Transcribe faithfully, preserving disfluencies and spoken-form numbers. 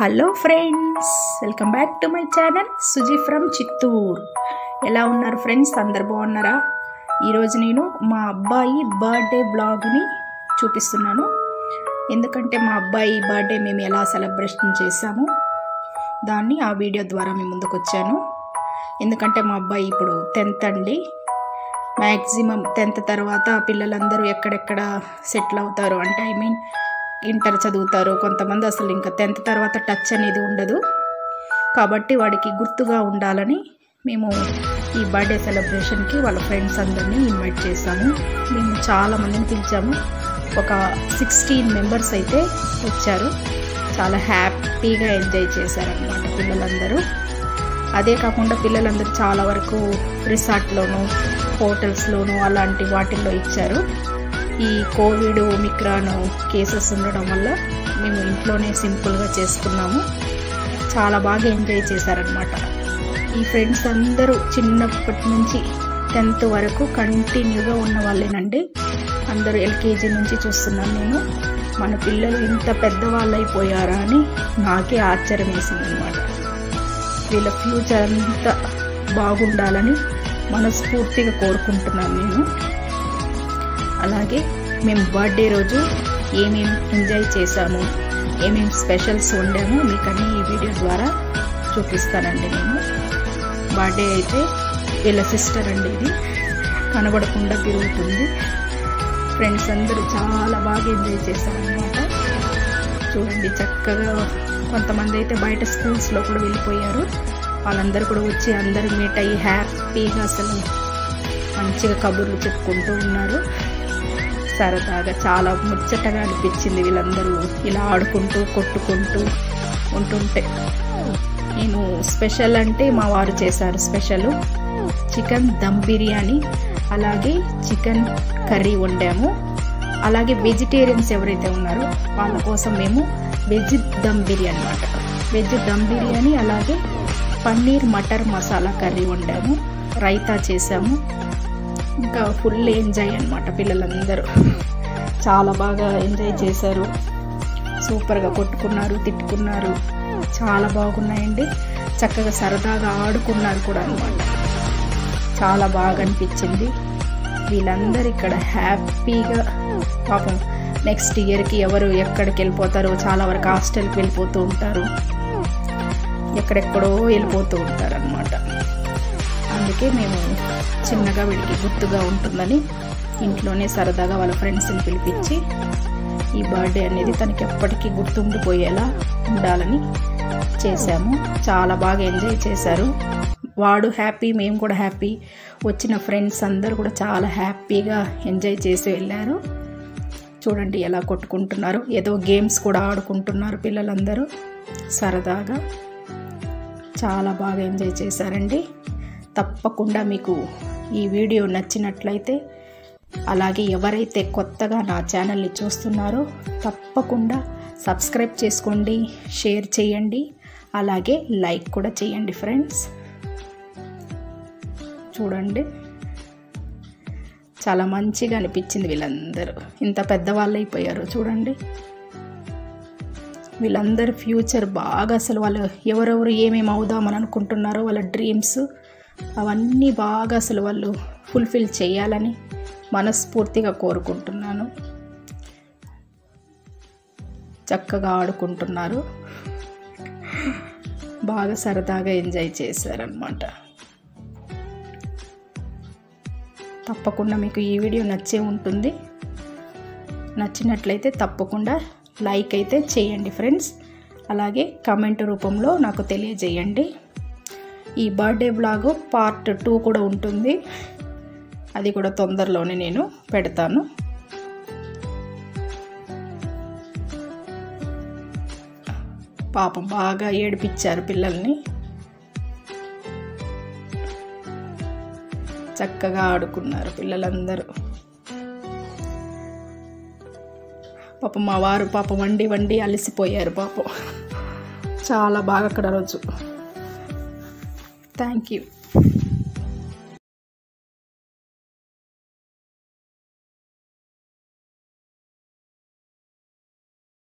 Hello friends, welcome back to my channel Suji from Chittoor. ఎలా ఉన్నారు friends? అందరు బాగున్నారా? ఈరోజు నేను మా అబ్బాయి బర్త్డే బ్లాగ్ని చూపిస్తున్నాను. ఎందుకంటే మా అబ్బాయి బర్త్డే మేము ఎలా సెలబ్రేషన్ చేసాము దాన్ని ఆ వీడియో ద్వారా మేము ముందుకు వచ్చాను. ఎందుకంటే మా అబ్బాయి ఇప్పుడు టెన్త్ అండి. మ్యాక్సిమం టెన్త్ తర్వాత పిల్లలందరూ ఎక్కడెక్కడ సెటిల్ అవుతారు అంటే ఐ మీన్ ఇంటర్ చదువుతారు. కొంతమంది అసలు ఇంకా టెన్త్ తర్వాత టచ్ అనేది ఉండదు. కాబట్టి వాడికి గుర్తుగా ఉండాలని మేము ఈ బర్త్డే సెలబ్రేషన్కి వాళ్ళ ఫ్రెండ్స్ అందరినీ ఇన్వైట్ చేసాము. మేము చాలామందిని పిలిచాము. ఒక సిక్స్టీన్ మెంబర్స్ అయితే వచ్చారు. చాలా హ్యాపీగా ఎంజాయ్ చేశారనమాట పిల్లలందరూ. అదే కాకుండా పిల్లలందరూ చాలా వరకు రిసార్ట్లోనూ హోటల్స్లోనూ అలాంటి వాటిల్లో ఇచ్చారు. ఈ కోవిడ్ ఒమిక్రాన్ కేసెస్ ఉండడం వల్ల మేము ఇంట్లోనే సింపుల్గా చేసుకున్నాము. చాలా బాగా ఎంజాయ్ చేశారనమాట. ఈ ఫ్రెండ్స్ అందరూ చిన్నప్పటి నుంచి టెన్త్ వరకు కంటిన్యూగా ఉన్న వాళ్ళేనండి. అందరూ ఎల్కేజీ నుంచి చూస్తున్నాను నేను. మన పిల్లలు ఇంత పెద్దవాళ్ళు అయిపోయారా అని నాకే ఆశ్చర్యం వేసింది అనమాట. వీళ్ళ ఫ్యూచర్ అంతా బాగుండాలని మనస్ఫూర్తిగా కోరుకుంటున్నాను నేను. అలాగే మేము బర్త్డే రోజు ఏమేమి ఎంజాయ్ చేశాము, ఏమేమి స్పెషల్స్ వండాము మీకు అన్ని ఈ వీడియో ద్వారా చూపిస్తానండి. నేను బర్త్డే అయితే వీళ్ళ సిస్టర్ అండి, ఇది కనబడకుండా తిరుగుతుంది. ఫ్రెండ్స్ అందరూ చాలా బాగా ఎంజాయ్ చేశారనమాట. చూడండి చక్కగా కొంతమంది అయితే బయట స్కూల్స్లో కూడా వెళ్ళిపోయారు. వాళ్ళందరూ కూడా వచ్చి అందరూ మీట్ అయ్యి హ్యాపీగా అసలు మంచిగా కబుర్లు చెప్పుకుంటూ ఉన్నారు. సరదాగా చాలా ముచ్చటగా అనిపించింది వీళ్ళందరూ ఇలా ఆడుకుంటూ కొట్టుకుంటూ ఉంటుంటే. నేను స్పెషల్ అంటే మా వారు చేశారు స్పెషల్ చికెన్ దమ్ బిర్యానీ, అలాగే చికెన్ కర్రీ వండాము. అలాగే వెజిటేరియన్స్ ఎవరైతే ఉన్నారో వాళ్ళ కోసం మేము వెజ్ దమ్ బిర్యానీ అన్నమాట. వెజ్ దమ్ బిర్యానీ అలాగే పన్నీర్ మటర్ మసాలా కర్రీ వండాము. రైతా చేసాము. ఇంకా ఫుల్ ఎంజాయ్ అనమాట. పిల్లలందరూ చాలా బాగా ఎంజాయ్ చేశారు. సూపర్గా కొట్టుకున్నారు, తిట్టుకున్నారు. చాలా బాగున్నాయండి. చక్కగా సరదాగా ఆడుకున్నారు కూడా అనమాట. చాలా బాగా అనిపించింది. వీళ్ళందరూ ఇక్కడ హ్యాపీగా పాపం నెక్స్ట్ ఇయర్కి ఎవరు ఎక్కడికి వెళ్ళిపోతారో చాలా వరకు హాస్టల్కి వెళ్ళిపోతూ ఉంటారు, ఎక్కడెక్కడో వెళ్ళిపోతూ ఉంటారు అనమాట. అందుకే మేము చిన్నగా వీడికి గుర్తుగా ఉంటుందని ఇంట్లోనే సరదాగా వాళ్ళ ఫ్రెండ్స్ని పిలిపించి ఈ బర్త్డే అనేది తనకి ఎప్పటికీ గుర్తుండిపోయేలా ఉండాలని చేశాము. చాలా బాగా ఎంజాయ్ చేశారు. వాడు హ్యాపీ, మేము కూడా హ్యాపీ. వచ్చిన ఫ్రెండ్స్ అందరూ కూడా చాలా హ్యాపీగా ఎంజాయ్ చేసి వెళ్ళారు. చూడండి ఎలా కొట్టుకుంటున్నారు. ఏదో గేమ్స్ కూడా ఆడుకుంటున్నారు పిల్లలందరూ సరదాగా. చాలా బాగా ఎంజాయ్ చేశారండి. తప్పకుండా మీకు ఈ వీడియో నచ్చినట్లయితే, అలాగే ఎవరైతే కొత్తగా నా ఛానల్ని చూస్తున్నారో తప్పకుండా సబ్స్క్రైబ్ చేసుకోండి, షేర్ చేయండి, అలాగే లైక్ కూడా చేయండి ఫ్రెండ్స్. చూడండి చాలా మంచిగా అనిపించింది. వీళ్ళందరూ ఇంత పెద్దవాళ్ళు అయిపోయారు చూడండి. వీళ్ళందరూ ఫ్యూచర్ బాగా అసలు వాళ్ళు ఎవరెవరు ఏమేమి అవుదామని అనుకుంటున్నారో వాళ్ళ డ్రీమ్స్ అవన్నీ బాగా అసలు వాళ్ళు ఫుల్ఫిల్ చేయాలని మనస్ఫూర్తిగా కోరుకుంటున్నాను. చక్కగా ఆడుకుంటున్నారు, బాగా సరదాగా ఎంజాయ్ చేశారనమాట. తప్పకుండా మీకు ఈ వీడియో నచ్చే ఉంటుంది. నచ్చినట్లయితే తప్పకుండా లైక్ అయితే చేయండి ఫ్రెండ్స్. అలాగే కామెంట్ రూపంలో నాకు తెలియజేయండి. ఈ బర్త్డే బ్లాగ్ పార్ట్ టూ కూడా ఉంటుంది. అది కూడా తొందరలోనే నేను పెడతాను. పాపం బాగా ఏడిపించారు పిల్లల్ని. చక్కగా ఆడుకున్నారు పిల్లలందరూ. పాపం మా వారు పాపం వండి వండి అలసిపోయారు పాపం. చాలా బాగా అక్కడ రోజు. Thank you.